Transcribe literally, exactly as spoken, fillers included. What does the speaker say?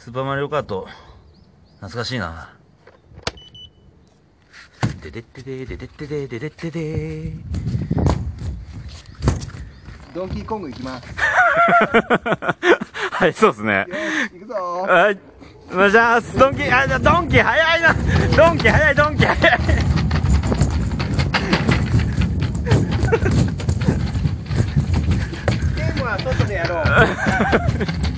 スーパーマリオカート、懐かしいな。ででってでででってでででってでドンキーコング行きます。 はい、そうですね。 よし、行くぞー。 はい。お願いします。ドンキー、あ、ドンキー早いな。ドンキー早い、ドンキー早い。 ゲームは外でやろう。